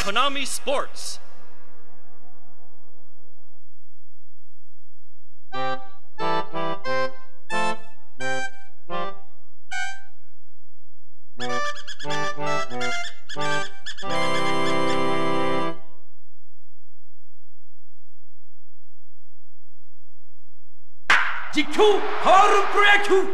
Konami Sports. Jikyo Haru Proyaku.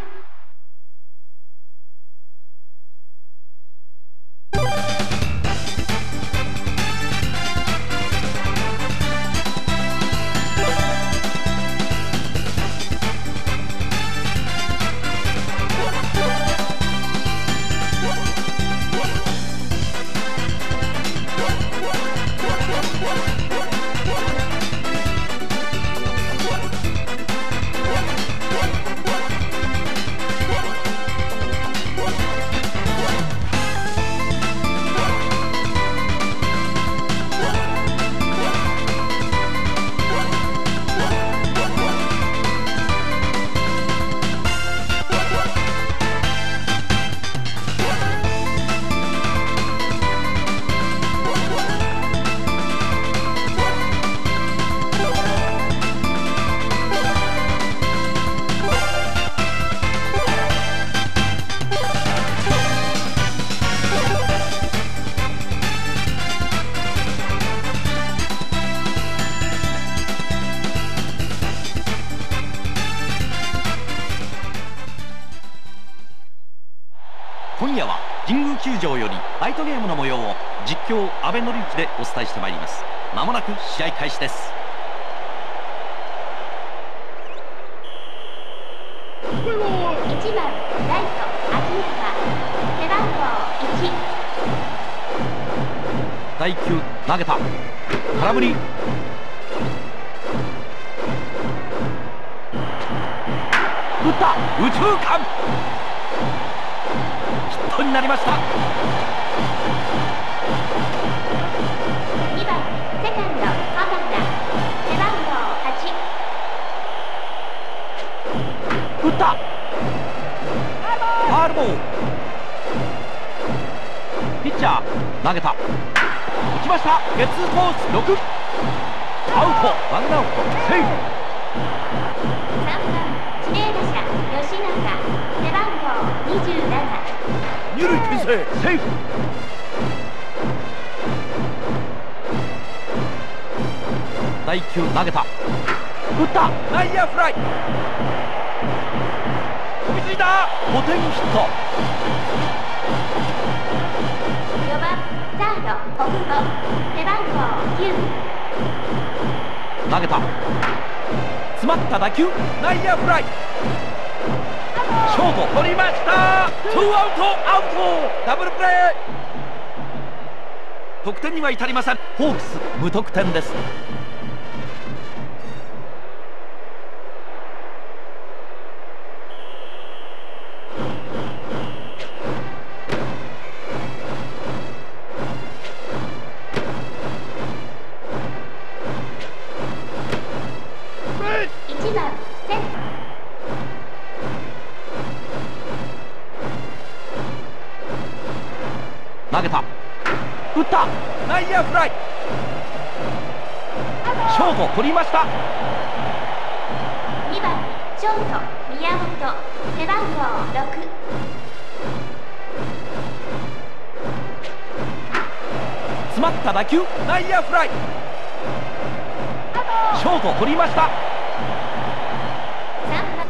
今夜は神宮球場よりライトゲームの模様を実況阿部典之でお伝えしてまいります。まもなく試合開始です。 1番ライト秋山、背番号1。 第9投げた、空振り、打った、右中間、ヒットになりました。 2番セカンド浜田、背番号8。 打った、ファウルボール。ピッチャー投げた、打ちました、ゲッツーコース6、アウト、ワンアウト、セーフ。 3番指名打者吉永、背番号27。 二塁牽制、セーフ。第9投げた、打った、内野フライ、飛びついた、5点ヒット。 4番サード奥保、背番号9。 投げた、詰まった打球、内野フライ、ショート取りました。ツーアウト、アウト、ダブルプレー。得点には至りません。ホークス無得点です。 1番センター投げた、打った、内野フライ、ショート取りました。 2番ショート宮本、背番号6。 詰まった打球、内野フライ、ショート取りました。 3番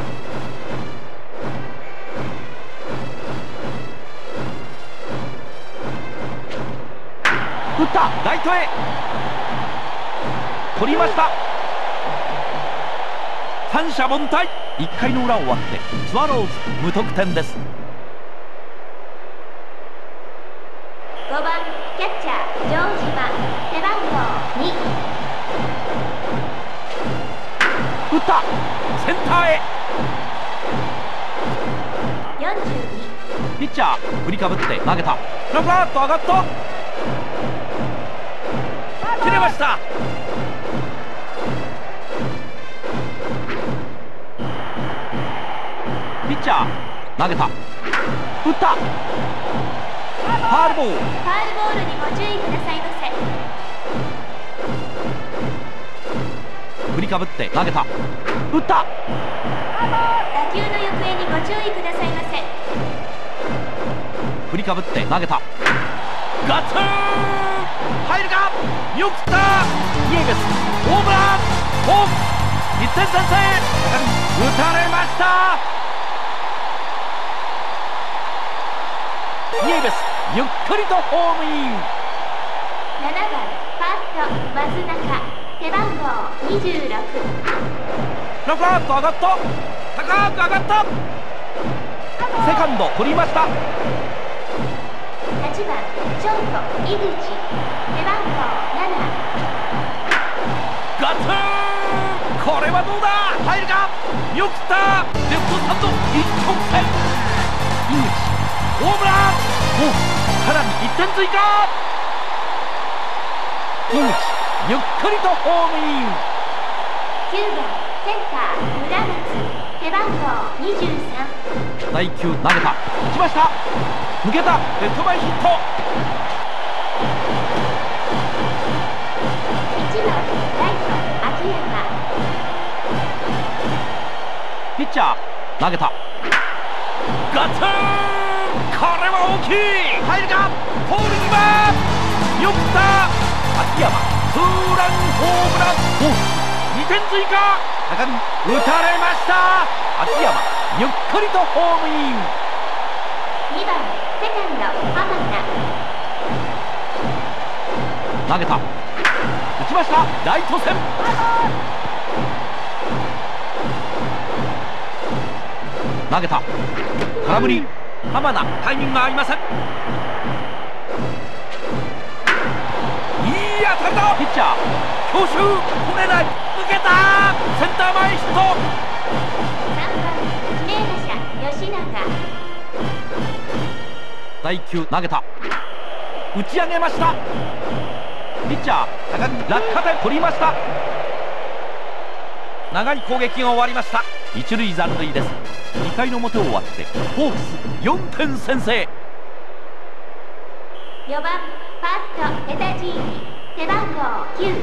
打った、ライトへ取りました。三者凡退。1回の裏終わってスワローズ無得点です。 5番キャッチャー城島、背番号2。 打った、センターへ。 42 ピッチャー振りかぶって投げた、ふらふらっと上がった、切れました。ピッチャー投げた、打った、ファウルボール。 ファウルボールにご注意くださいませ。 りかぶって投げた、打った。 打球の行方にご注意くださいませ。 振りかぶって投げた、ガツン入るか、見送った。イエベスホームラン、ホーム1点先制、打たれました。イエベスゆっくりとホームイン。 7番ファースト松中、背番号26。 高く上がった、高く上がった。セカンド取りました。 8番ショート井口、背番号7。 ガツン、これはどうだ、入るか、見送った。レフトスタンド一直線、井口ホームラン、さらに1点追加。井口ゆっくりとホームイン。 9番センター村松、背番号23。 第9投げた、打ちました、抜けた、レフト前ヒット。 1番ライト秋山。 ピッチャー投げた、ガツン、これは大きい、入るか、ポールにはよくった秋山、ツーランホームラン、2点追加、高見打たれました。秋山ゆっくりとホームイン。 2番セカンド浜田。 投げた、打ちました、ライト線。投げた、空振り、浜田タイミングが合いません。いい当たりだ、ピッチャー強襲、取れない、抜けた、センター前ヒット。 3番指名打者吉永。 第9投げた、打ち上げました。ピッチャー高木落下点取りました。長い攻撃が終わりました。一塁残塁です。2回の表終わってホークス4点先制。 4番ファーストエタジーニ、背番号9。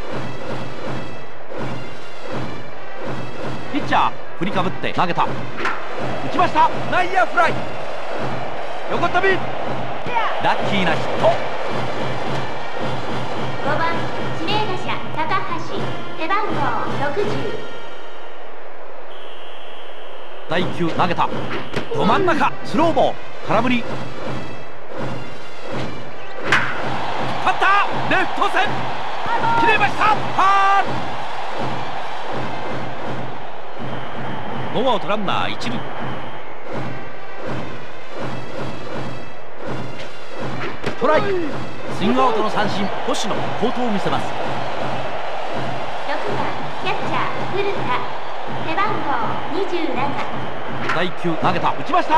ピッチャー振りかぶって投げた、打ちました、内野フライ、横飛び、ラッキーなヒット。 5番指名打者高橋、背番号60。 第9投げた、ど真ん中スローボール、空振り、勝った、レフト線切れました、ファール。ノーアウトランナー一塁。トライ、スイングアウトの三振、星野好投を見せます。 6番キャッチャー古田、背番号27。 第9投げた、打ちました、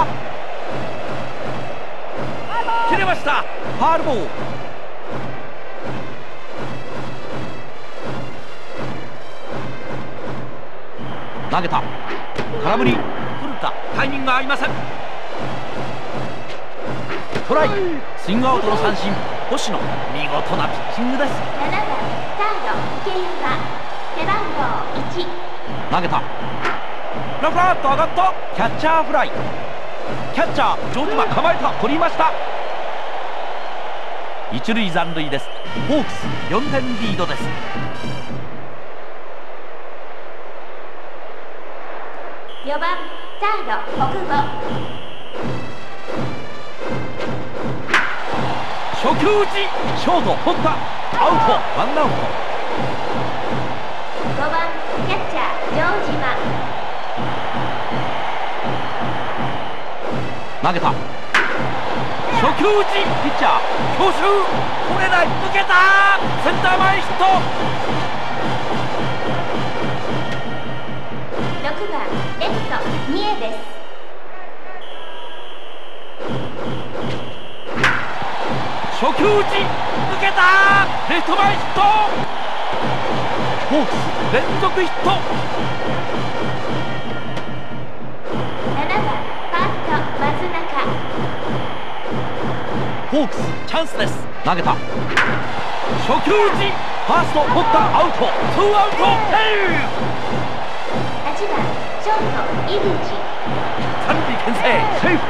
切れました、ファールボール。投げた、空振り、古田タイミングが合いません。トライ、スイングアウトの三振、星野見事なピッチングです。 7番サード池山、背番号1。 投げた、ラフラーッと上がった、キャッチャーフライ、キャッチャー城島構えた、取りました。一塁残塁です。ホークス4点リードです。 4番サード奥保。 初球打ち、ショート取った、アウト、ワンアウト。 5番キャッチャー城島。 投げた、初球打ち、ピッチャー強襲、取れない、抜けた、センター前ヒット。 6番レフトニエベス。 初球打ち、抜けた、レフト前ヒット。ホークス連続ヒット。 7番ファースト松中。 ホークスチャンスです。投げた、 初球打ち、ファースト取ったアウト、ツーアウト、セーフ。 8番ショート井口、 三塁牽制、セーフ。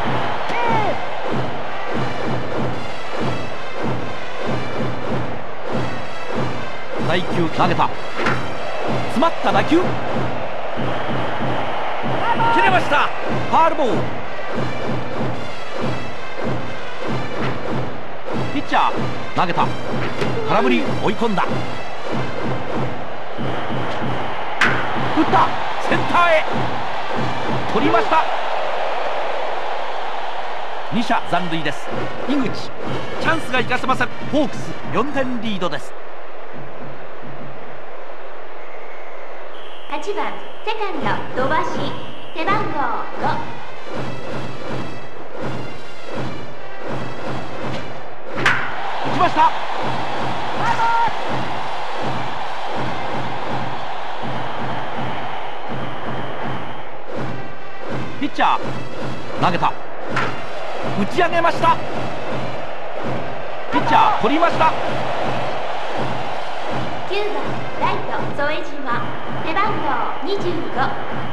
第1球投げた、詰まった打球、切れました、ファウルボール。ピッチャー投げた、空振り、追い込んだ、打った、センターへ取りました。2者残塁です。井口、チャンスが生かせません。ホークス4点リードです。 8番セカンド土橋、背番号5、 打ちました。ピッチャー投げた、打ち上げました。ピッチャー取りました。 9番ライト副島、背番号25、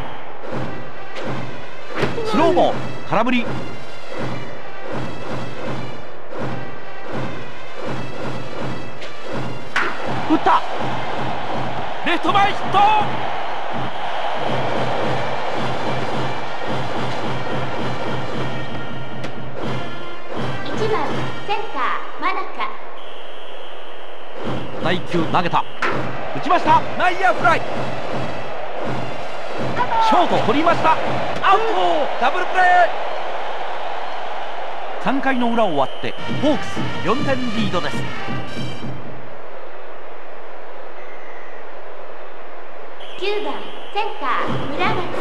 スローボール、空振り、打った、レフト前ヒット。 1番センター真中、 第1球投げた、打ちました、内野フライ、ショート取りました、アウト、ダブルプレー。3回の裏終わってホークス4点リードです。 9番センター村松、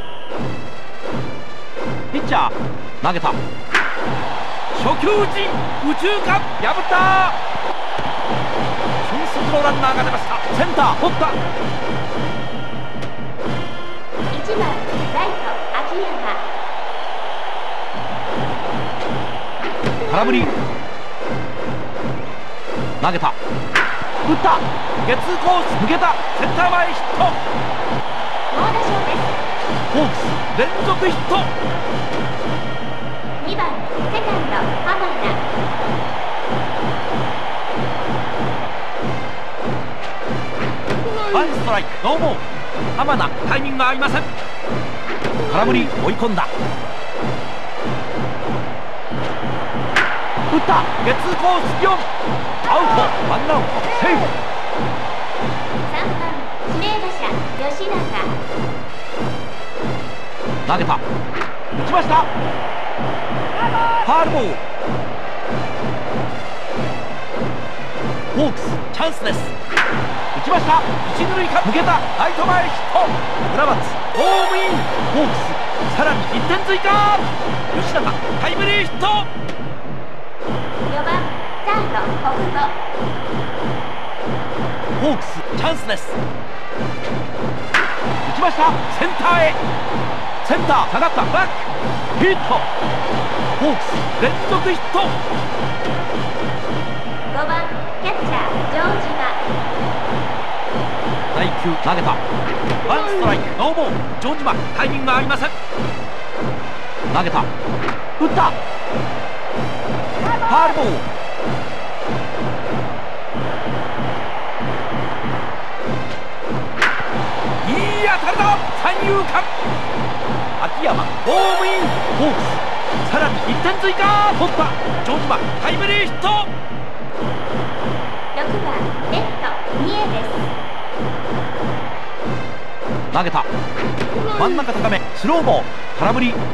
ピッチャー投げた、初球打ち、右中間破った、俊足のランナーが出ました。センター取った、 1番ライト秋山、 空振り、投げた、打った、ゲッツーコース抜けた、センター前ヒット。 猛打賞です。 ホークス連続ヒット。 2番セカンド浜田、 ワンストライクノーボール。浜田タイミングが合いません。空振り追い込んだ、打った、ゲッツーコース4、アウト、ワンアウト、セーフ。 3番指名打者吉永、 投げた、打ちました、ファウルボール。ホークスチャンスです。打ちました、一塁間抜けた、ライト前ヒット、村松ホームイン。ホークスさらに1点追加、吉永タイムリーヒット。 4番サード北久、 ホークスチャンスです。打ちました、センターへ、センター下がった、バックヒット。ホークス連続ヒット。 5番キャッチャー城島、 第1球投げた、ワンストライクノーボール。城島タイミングが合いません。投げた、打った、ファウルボール。いい当たりだ、三遊間、秋山ホームイン。ホークスさらに1点追加、取った、城島タイムリーヒット。 6番レフト三重です。 投げた、真ん中高め、スローボール、空振り、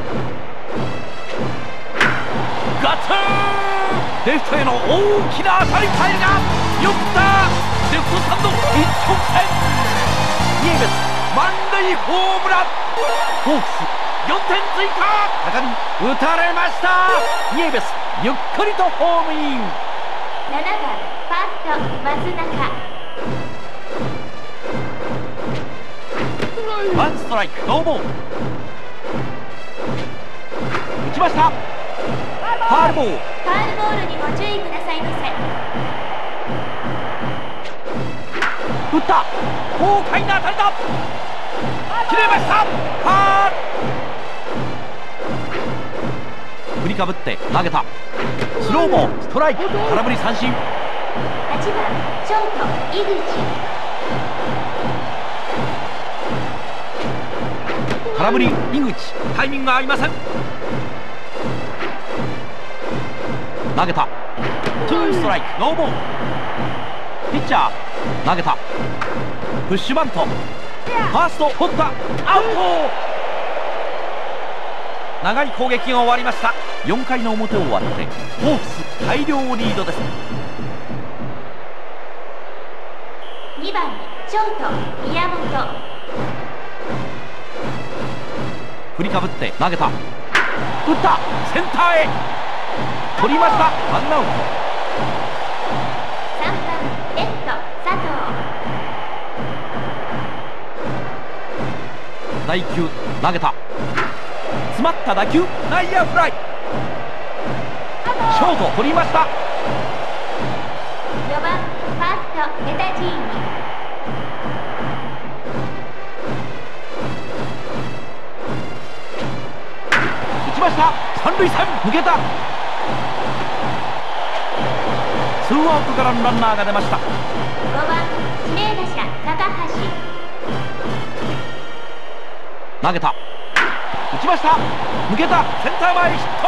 ガツン、レフトへの大きな当たり、タイルがよった、レフトスタンド一直線、ニエベス満塁ホームラン。ホークス4点追加、高見打たれました。ニエベスゆっくりとホームイン。 7番ファースト松中、 ワンストライクノーボール。打ちました、ファウルボール。 ファウルボールにご注意くださいませ。 った豪快な当たりだ。切れました。パー振りかぶって投げた。スローもストライク。空振り三振。 8番ショート井口。 空振り井口。タイミングが合いません。投げた。ツーストライク。ノーボール。ピッチャー投げた。プッシュバント。ファースト取った。アウト。長い攻撃が終わりました。4回の表を終わってホークス大量リードです。 2番ショート宮本。 振りかぶって投げた。打った。センターへ取りました。ワンアウト。 3番レフト佐藤。 第9投げた。詰まった打球。内野フライ。ショート取りました。 4番ファーストネタジーニ。 打ちました。三塁線抜けた。ツーアウトからのランナーが出ました。 5番指名打者高橋。 投げた。打ちました。抜けた。センター前ヒット。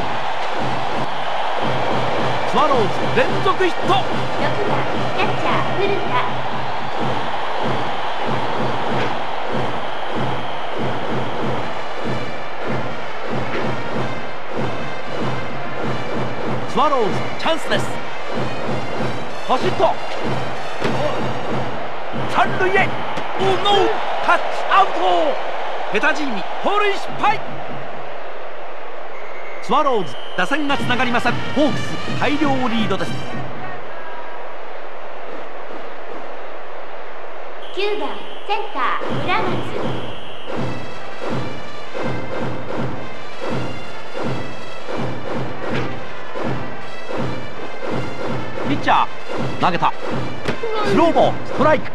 スワローズ連続ヒット。 6番キャッチャー古田。 スワローズチャンスです。走った。三塁へ。オーノータッチアウト。ペタジーニ盗塁失敗。スワローズ打線がつながりません。ホークス大量リードです。 9番センター村松。 ピッチャー投げた。スローボーストライク。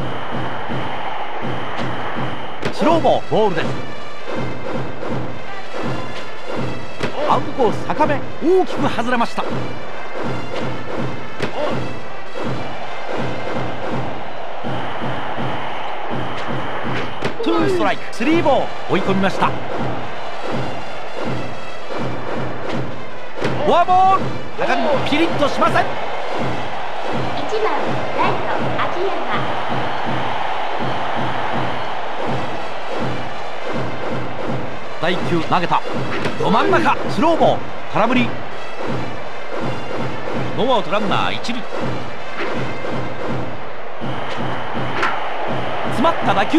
スローボーボールです。アウトコース高め大きく外れました。ツーストライクスリーボール追い込みました。フォアボール。中身もピリッとしません。 1番ライト秋山。 第9投げた。ど真ん中スローボール空振り。ノーアウトランナー一塁。詰まった打球。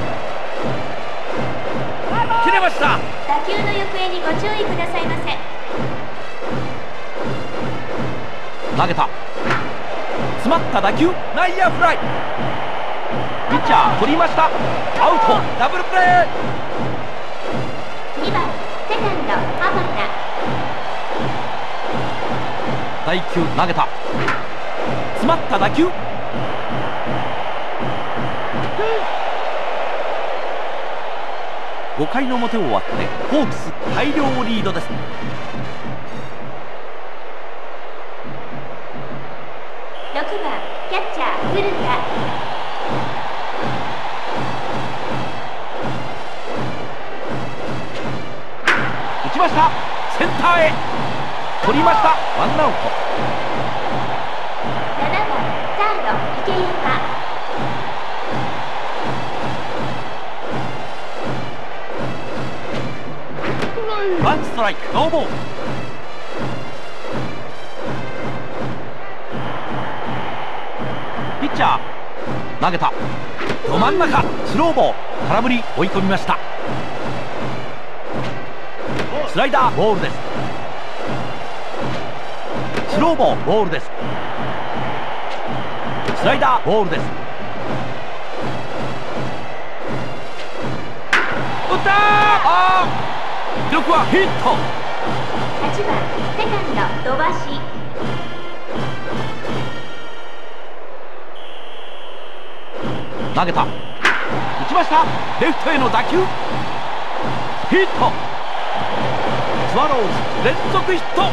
切れました。 打球の行方にご注意くださいませ。 投げた。詰まった打球。内野フライ。ピッチャー取りました。アウト。ダブルプレー。 2番セカンド浜田。 第9投げた。詰まった打球。5回の表を終わってホークス大量リードです。 6番キャッチャー古田。 打ちました。センターへ取りました。ワンアウト。 7番サード池山。 ワンストライクノーボール。ピッチャー投げた。ど真ん中スローボール空振り追い込みました。スライダーボールです。スローボールボールです。スライダーボールです。打ったー。記録はヒット。 8番セカンド土橋。 投げた、打ちました。レフトへの打球、ヒット。スワローズ連続ヒット。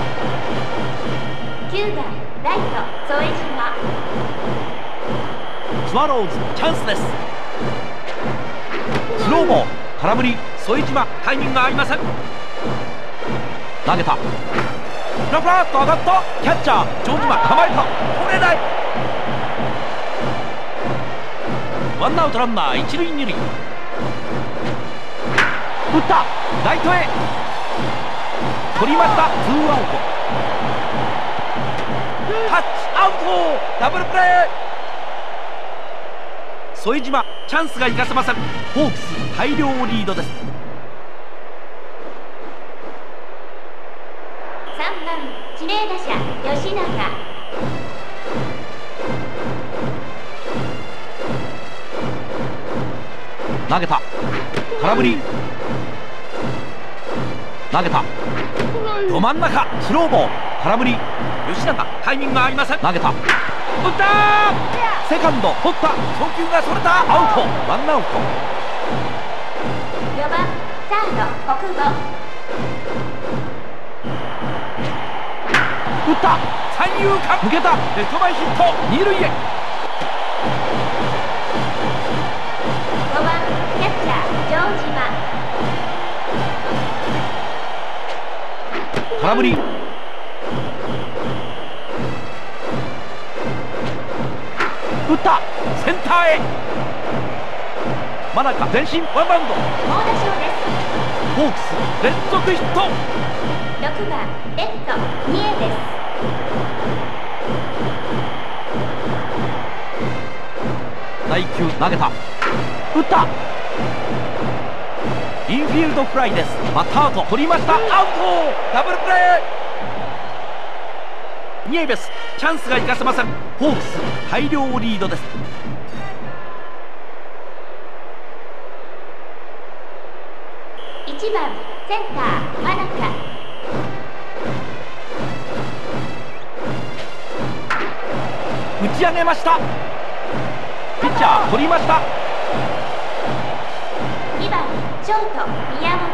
9番ライト副島。 スワローズチャンスです。スローボール、空振り。副島タイミングが合いません。投げた、フラフラっと上がった。キャッチャー城島構えた、取れない。ワンアウトランナー一塁二塁。打った、ライトへ取りました。ツーアウト。タッチアウト、ダブルプレー。副島チャンスが生かせません。ホークス大量リードです。 3番指名打者吉永。 投げた、空振り。投げた、ど真ん中、スローボール、空振り。吉永タイミングが合いません。投げた、打った、セカンド取った、送球がそれた、アウト。ワンアウト。 4番サード国母。 打った、三遊間抜けた、レフト前ヒット、二塁へ。 5番キャッチャー城島。 空振り。打った、センターへ。真中前進、ワンバウンド。 猛打賞です。 ホークス連続ヒット。 6番レフト三重です。 第9投げた、打った、インフィールドフライです。バッターアウト取りました。アウト、ダブルプレー。ニエベスチャンスが生かせません。ホークス大量リードです。 1番センター真中。 打ち上げました。ピッチャー取りました。 2番ショート宮本。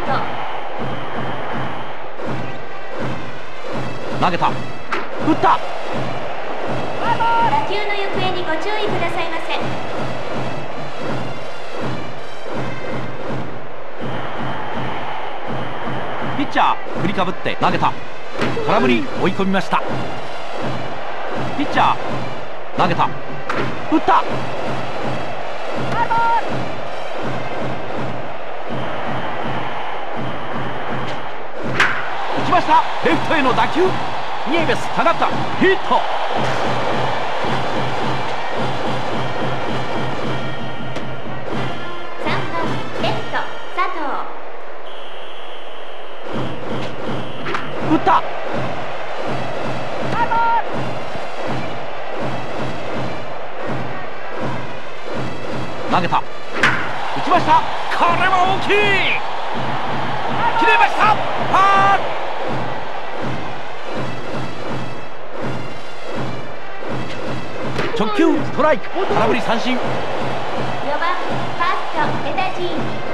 投げた、打った、 打球の行方にご注意くださいませ。 ピッチャー振りかぶって投げた、空振り。追い込みました。ピッチャー投げた、打った、打ちました。レフトへの打球、ニエベス下がった、ヒット。 3番レフト佐藤。 打った、投げた、打ちました。これは大きい、切れました。ファール。直球ストライク、空振り三振。 4番ファーストペタジーニ。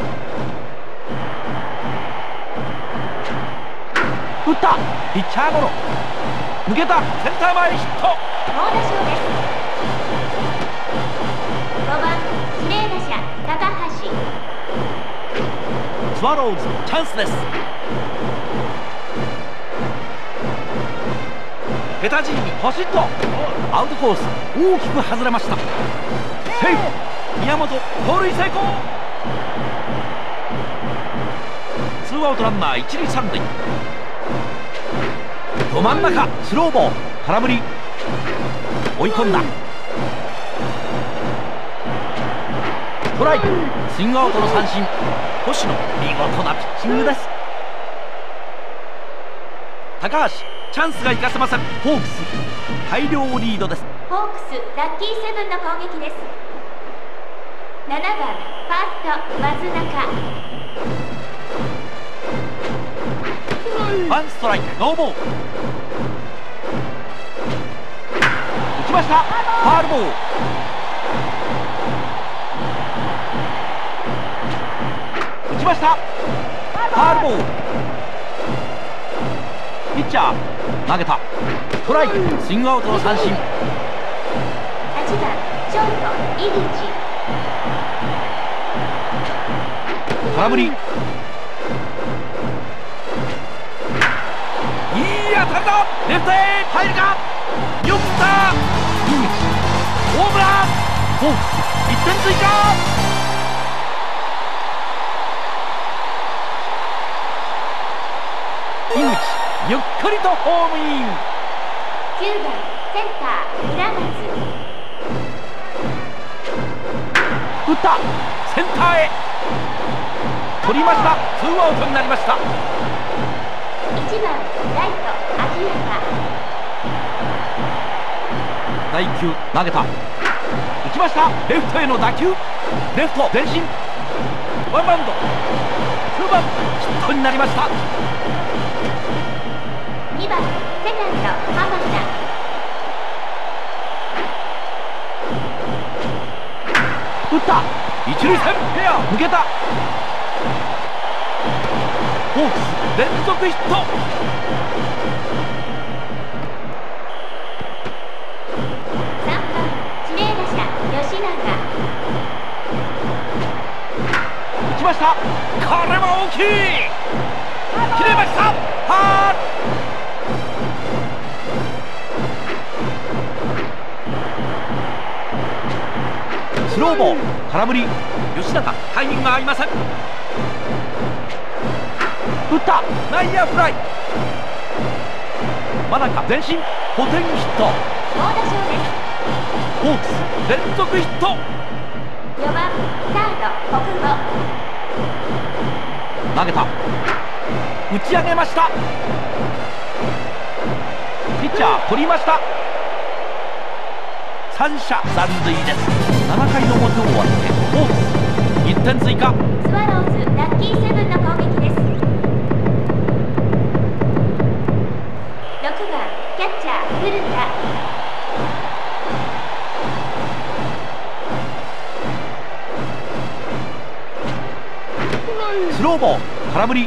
打った、ピッチャーゴロ、抜けた、センター前ヒット。 猛打賞です。5番指名打者高橋。 スワローズチャンスです。ペタジーニポシッとアウトコース、大きく外れました。セーフ。宮本盗塁成功。ツーアウトランナー一塁三塁。ど真ん中、スローボール、空振り。追い込んだ、ストライク。スイングアウトの三振。星野見事なピッチングです。高橋チャンスが生かせません。ホークス大量リードです。 ホークスラッキーセブンの攻撃です。7番ファースト松中。 ワンストライクノーボール。打ちました。ファウルボール。 ちました。ファウルボール。ピッチャー投げた。ストライク。スイングアウトの三振。 8番ショート井口。 空振り。いい当たりだ。レフトへ入るか。よく打った。井口ホームラン。フォークス1点追加。井口ゆっくりとホームイン。 9番センター村松。 打ったセンターへ取りました。ツーアウトになりました。 1番ライト秋山。 第1球投げた。打ちました。レフトへの打球。レフト前進。ワンバウンド。2番ヒットになりました。 2番セカンド浜田。 打った一塁線フェア抜けた。ホークス連続ヒット。 3番指名打者吉永。 打ちました。これは大きい。切れました。はースローボール。空振り。吉永タイミングが合いません。打った内野フライ。真中前進ポテンヒット。 猛打賞です。 ホークス連続ヒット。 4番サード国母。 投げた。打ち上げました。ピッチャー取りました。三者残塁です。7回の表終わってホークス1点追加。 スワローズラッキーセブンの攻撃です。6番キャッチャー古田。 スローボール。空振り。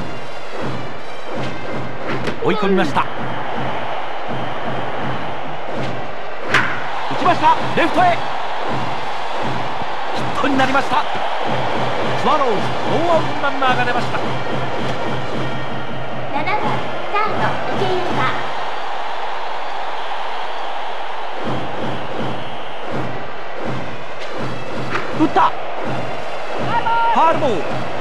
追い込みました。打ちました。レフトへヒットになりました。スワローズノーアウトランナーが出ました。 7番サード池山。 打ったファウルボール。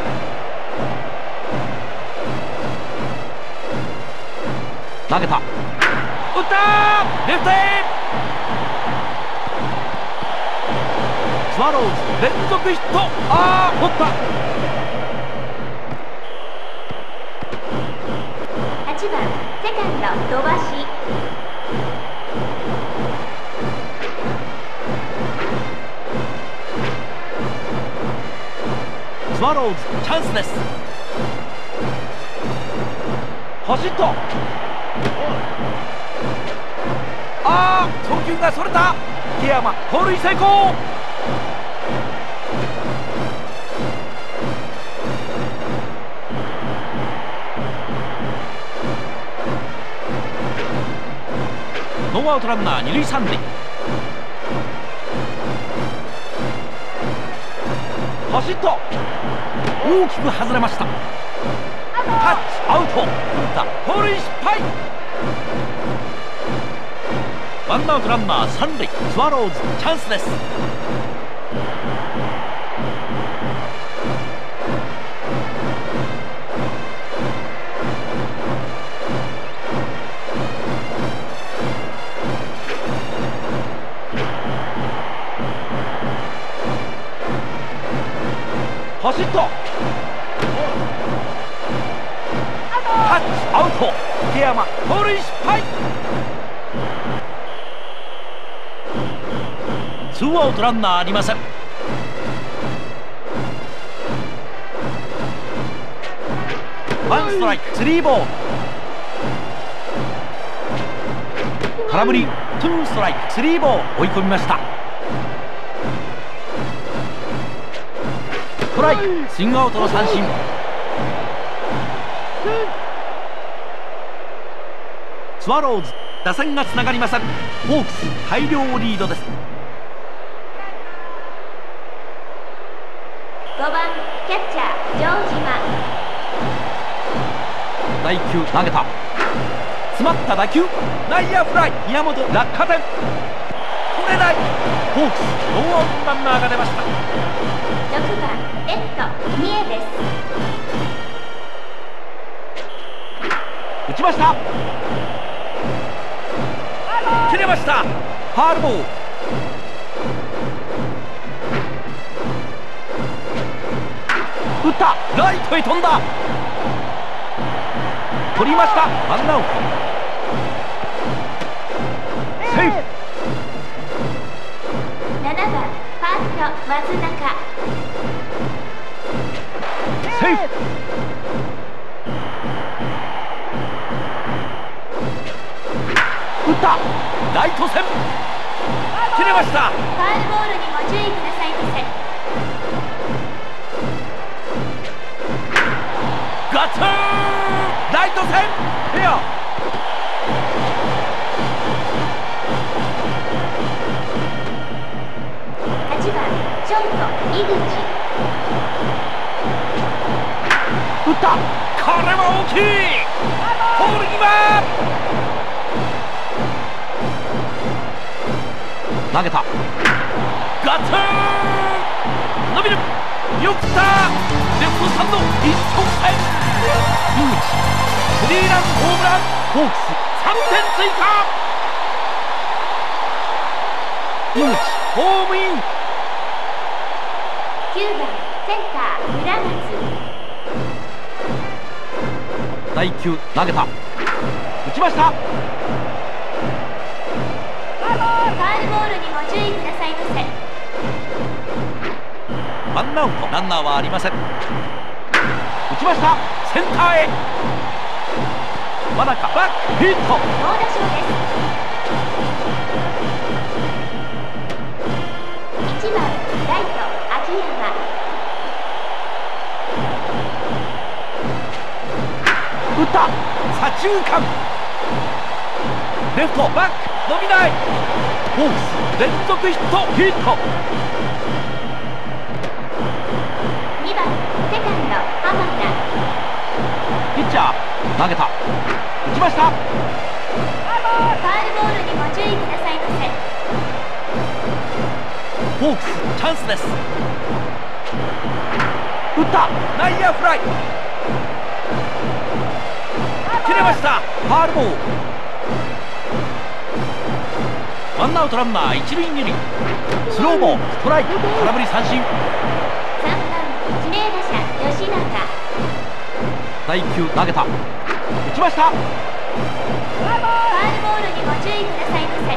投げた。打ったレフトへ。スワローズ連続ヒット。ああ取った。 8番セカンド土橋。 スワローズチャンスです。走った。ああ送球がそれた。池山盗塁成功。ノーアウトランナー二塁三塁。走った。大きく外れました。タッチアウト。古田盗塁失敗。ワンアウトランナー三塁。スワローズチャンスです。走った。タッチアウト。池山盗塁失敗。ツーアウトランナーありません。ワンストライクスリーボール。空振り。ツーストライクスリーボール。追い込みました。 ストライク、スイングアウトの三振。スワローズ打線がつながりません。ホークス大量リードです。 5番キャッチャー城島。 第1球投げた。詰まった打球、内野フライ。宮本落下点、取れない。ホークスノーアウトランナーが出ました。 6番レフト三重です。 打ちました。切れました。ファウルボール。打った。ライトへ飛んだ。取りました。ワンアウト。セーフ。 7番ファースト松中。 セーフ。打った。ライト線、切れました。 ファウルボールにご注意くださいませ。 ガツン、ライト線フェア。 8番ショート井口。 打った。これは大きい。ポール際、投げた。ガツン、伸びる。よく来た。レフトスタンド一直線。井口スリーランホームラン。ホークス3点追加。井口ホームイン。 9番センター村松。 第1球投げた。打ちました。 ファウルボールにご注意くださいませ。 ワンアウトランナーはありません。打ちました。センターへ。真中バックヒット。 猛打賞です。1番ライト秋山。 打った。左中間、レフトバック伸びない。ホークス連続ヒット。ヒット。 2番セカンド浜田。 ピッチャー投げた。打ちました。 ファウルボールにご注意くださいませ。 ホークスチャンスです。打った。内野フライ。切れました。ファウルボール。ワンアウトランナー一塁二塁。スローボールストライク、空振り三振。 3番指名打者吉永。 第1球投げた。打ちました。 ファウルボールにご注意くださいませ。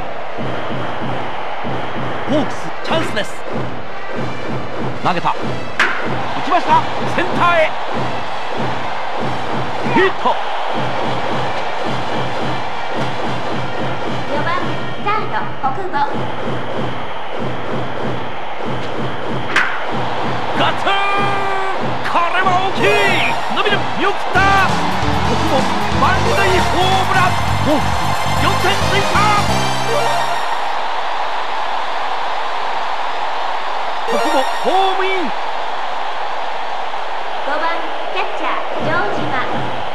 ホークスチャンスです。投げた。打ちました。センターへ。ヒット。 4番サード国母。 ガツン、これは大きい。伸びる。よく来た。国母満塁ホームラン。ホークス4点追加。国母ホームイン。 5番キャッチャー城島。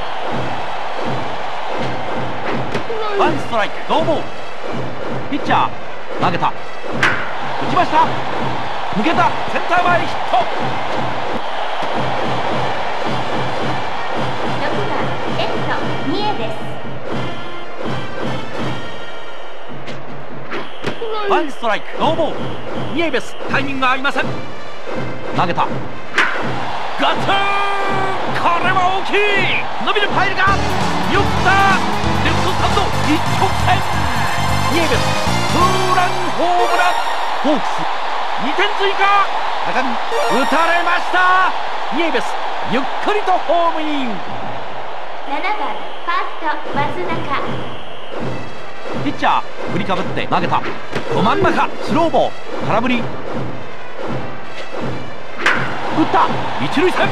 ワンストライクノーボール。ピッチャー投げた。打ちました。抜けた。センター前ヒット。 6番レフト三重です。 ワンストライクノーボール。ニエベスタイミングが合いません。投げた。ガツン、これは大きい。伸びるパイルがよく来た。レフトスタンド一直線。ニエベスツーランホームラン。ホークス2点追加。高見打たれました。ニエベスゆっくりとホームイン。 7番ファースト松中。 ピッチャー振りかぶって投げた。ど真ん中スローボール空振り。打打った一塁線、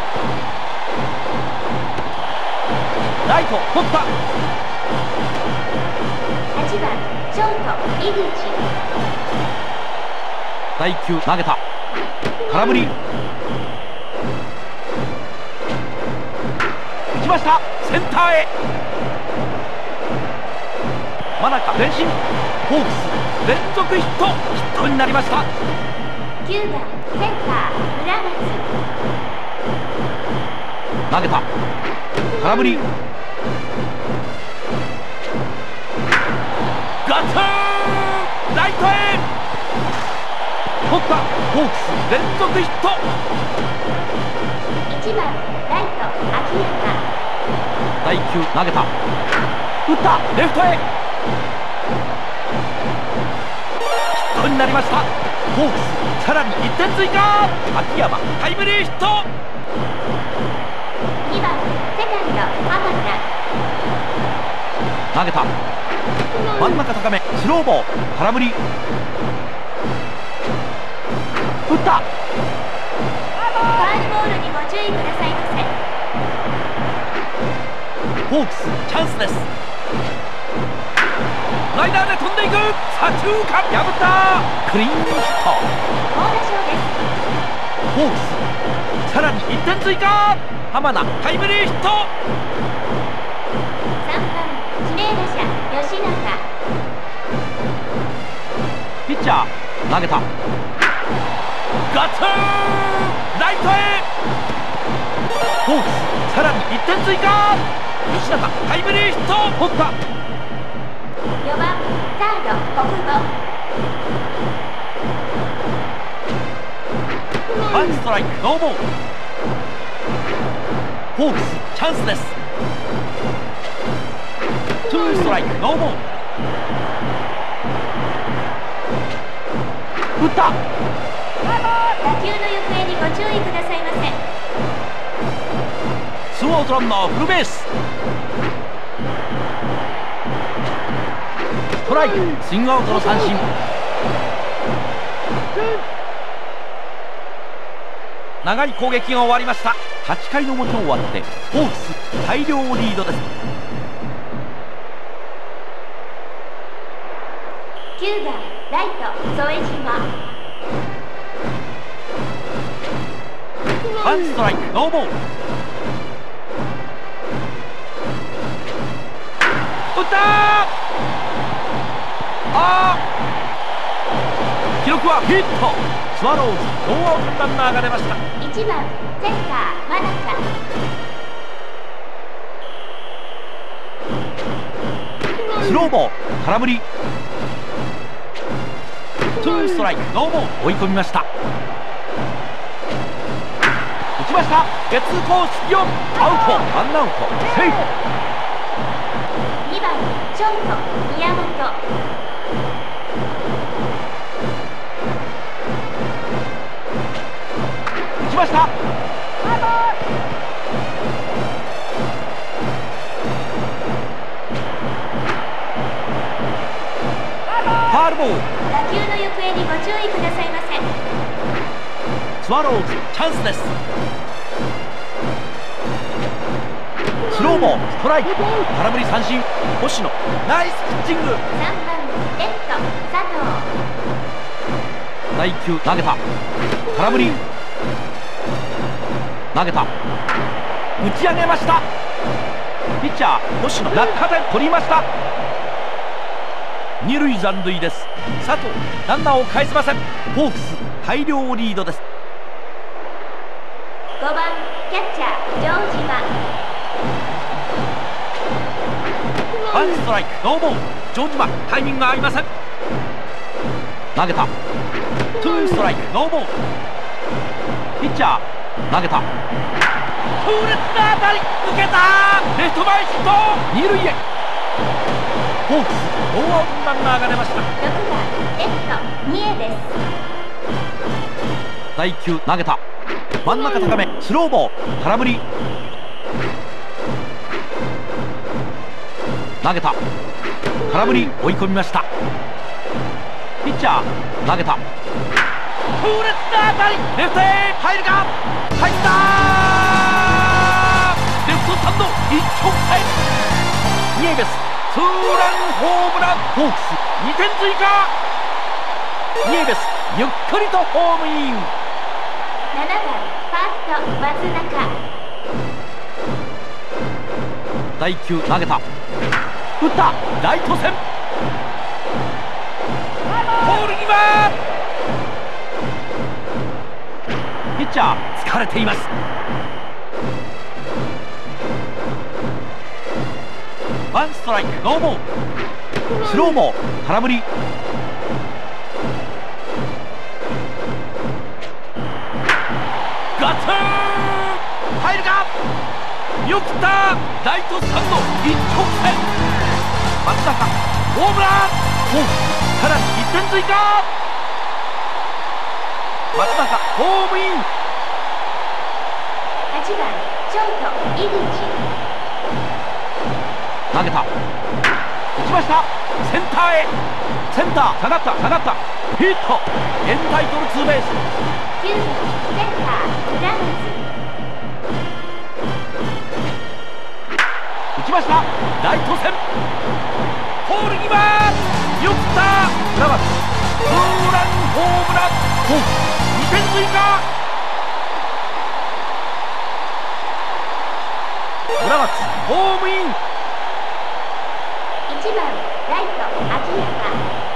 ライト取った、 8番ショート井口。 第1球投げた、空振り、打ちました、センターへ、真中前進、ホークス連続ヒットになりました。 9番センター村松。 投げた、空振り、ガツンライトへ、取った、ホークス連続ヒット。 1番ライト秋山。 第1球投げた、打ったレフトへ、ヒットになりました。ホークスさらに1点追加、秋山タイムリーヒット。 2番セカンド浜田。 投げた、真ん中高めスローボール、空振り、打った、 ファウルボールにご注意くださいませ。 ホークスチャンスです。ライダーで飛んでいく、左中間破った、クリーンヒット。 猛打賞です。 ホークスさらに1点追加、浜名タイムリーヒット。 3番指名打者吉永。 ピッチャー投げた、ガツンライトへ、ホークスさらに1点追加、吉永タイムリーヒット。取った、 4番サード国母。 ワンストライクノーボール、ホークスチャンスです。ツーストライクノーボール、打った、 打球の行方にご注意くださいませ。 ツーアウトランナーフルベース、ストライク、スイングアウトの三振。長い攻撃が終わりました。8回の表終わってホークス大量リードです。 9番ライト副島。 ワンストライクノーボール、打った、記録はヒット。スワローズノーアウトランナーが出ました。 1番センター真中。 スローボール、空振り、ツーストライクノーボール、追い込みました。打ちました、ゲッツーコース4、アウト、ワンアウトセーフ。 2番ショート宮本。 打ちました、ファウルボール、 打球の行方にご注意くださいませ。 スワローズチャンスです。スローボール、ストライク、空振り三振、星野ナイスピッチング。 3番レフト佐藤。 第1球投げた、空振り、投げた、打ち上げました。ピッチャー星野落下点取りました。二塁残塁です。佐藤ランナーを返せません。ホークス大量リードです。 5番キャッチャー城島。 ワンストライクノーボール、城島タイミングが合いません。投げた、ツーストライクノーボール、ピッチャー投げた、痛烈な当たり、抜けた、レフト前ヒット、二塁へ。ホークスノーアウトランナーが出ました。 6番レフト三重です。 第1球投げた、真ん中高めスローボール、空振り、投げた、空振り、追い込みました。ピッチャー投げた、 烈な当たり、レフトへ入るか、入った、レフトスタンド一直線、ニエベスツーランホームラン、ホークス2点追加、ニエベスゆっくりとホームイン。 7番ファースト松中、 第9投げた、打った、ライト線、ポール際、ピッチャー疲れています。ワンストライクノーボール、スローも空振り、ガツン入るか、よく来た、ライトスタンド一直線、松坂ホームラン、ホークさらに1点追加、松坂ホームイン。 8番ショート井口、 投げた、打ちました、センターへ、センター下がった下がった、ヒット、エンタイトルツーベース。 9番センター村松、 打ちました、ライト線、ポール際、よく来た、村松ツーランホームラン、ホーク2点追加、村松ホームイン。 1番ライト秋山、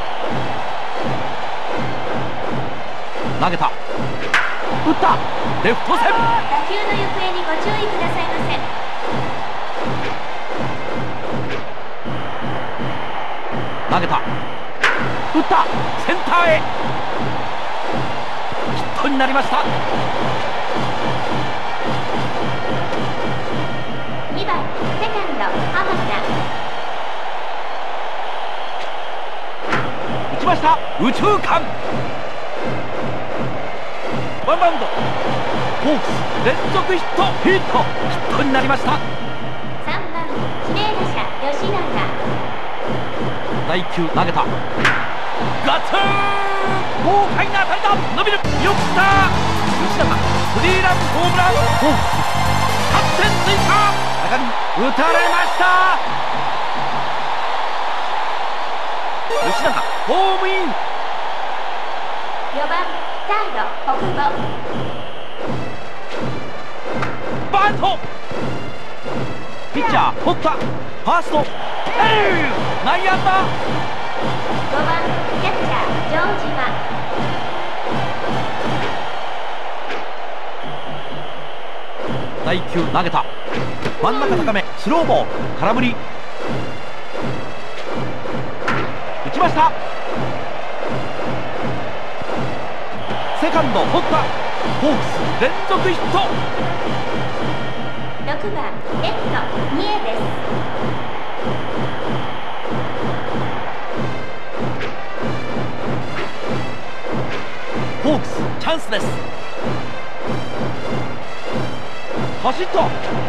投げた、打った、レフト線、 打球の行方にご注意くださいませ。 投げた、打った、センターへ、ヒットになりました。 2番セカンド浜田、 打ちました、右中間、ワンバウンド、ホークス連続ヒット、ヒットになりました。 3番指名打者吉永、 第9投げた、ガツン豪快な当たりだ、伸びる、よく来た、吉永スリーランホームラン、ホークス8点追加、中に打たれました。吉永ホームイン。 4番サード北保、 バント、ピッチャー堀田、ファースト内野安打、 5番キャッチャー城島、 第9投げた、真ん中高め、スローボール空振り、打ちました、セカンド堀田、ホークス連続ヒット。 6番レフトニエベス、 ホークスチャンスです。走った、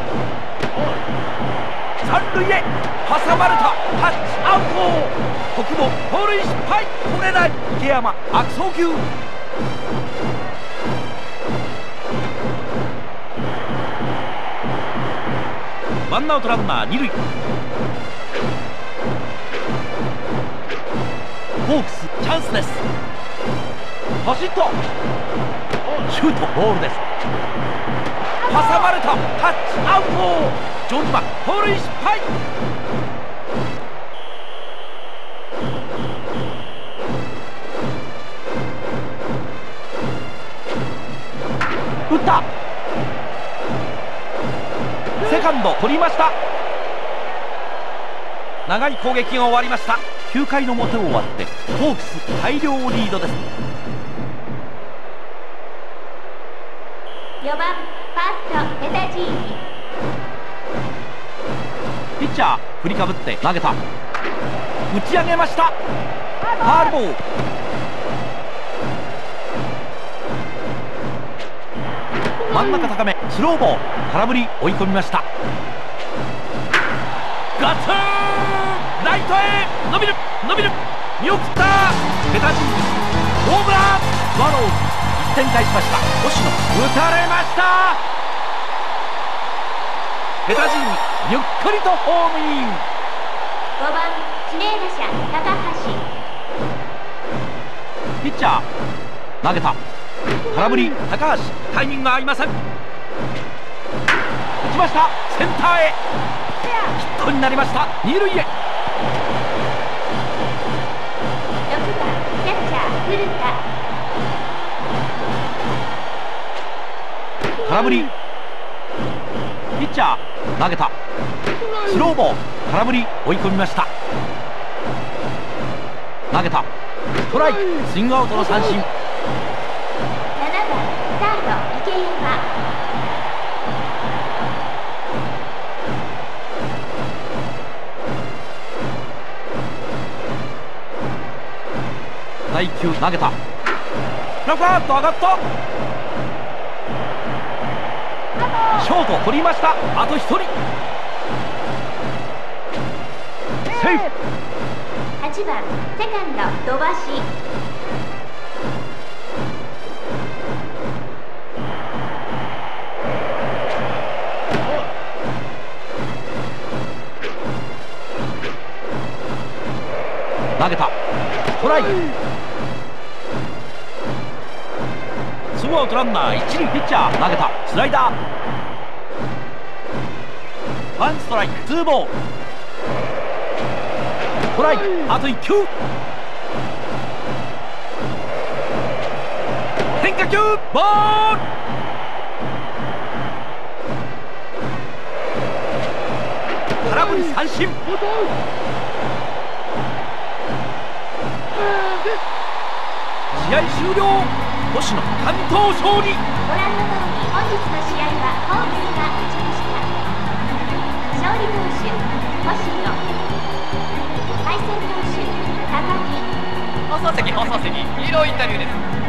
三塁へ挟まれた、タッチアウト、国母盗塁失敗、取れない、池山悪送球、ワンアウトランナー二塁、ホークスチャンスです。走った、シュート、ボールです。挟まれた、タッチアウト、城島盗塁失敗、打った、セカンド取りました。長い攻撃が終わりました。9回の表を終わってホークス大量リードです。 4番ファーストペタジーニ、 ピッチャー振りかぶって投げた、打ち上げました、ファウルボール、真ん中高め、スローボール空振り、追い込みました。ガツンライトへ伸びる伸びる、見送った、ペタジーニホームラン、スワローズ点返しました。星野打たれました。ペタジーニゆっくりとホームイン。 5番指名打者高橋。 ピッチャー投げた。空振り高橋、タイミングが合いません。打ちました。センターへヒットになりました。二塁へ。 6番キャッチャー古田。 空振りピッチャー投げた。スローボール空振り追い込みました。投げた。ストライクスイングアウトの三振。 7番サード池山。 第9投げた。ラファーッと上がった。ショート取りました。あと1人。セーフ。 8番セカンド土橋。 投げた。ストライク。ツーアウトランナー一塁。ピッチャー投げた。スライダーワンストライクツーボール。ストライクあと1球。変化球ボール。空振り三振。試合終了。星野完投勝利。 ご覧の通り本日の試合はホームズが勝ちました。勝利投手星野、敗戦投手高木。 放送席、ヒーローインタビューです。